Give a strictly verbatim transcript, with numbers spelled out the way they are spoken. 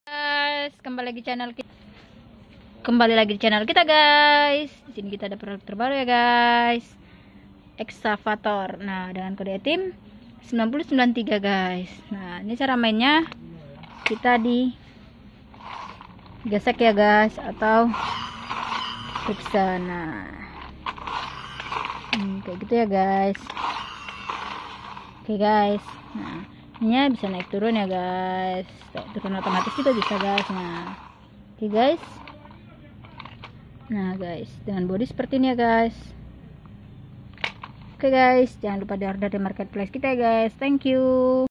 Guys, kembali lagi channel kita. Kembali lagi di channel kita, guys. Di sini kita ada produk terbaru ya, guys. Excavator. Nah, dengan kode etim sembilan nol sembilan tiga, guys. Nah, ini cara mainnya. Kita di gesek ya, guys, atau periksa. Nah, hmm, kayak gitu ya, guys. Oke, guys. Nah, ini bisa naik turun ya, guys. Naik turun otomatis juga bisa, guys. Nah, oke, guys. Nah, guys, dengan body seperti ini ya, guys. Oke, guys, jangan lupa di order di marketplace kita ya, guys. Thank you.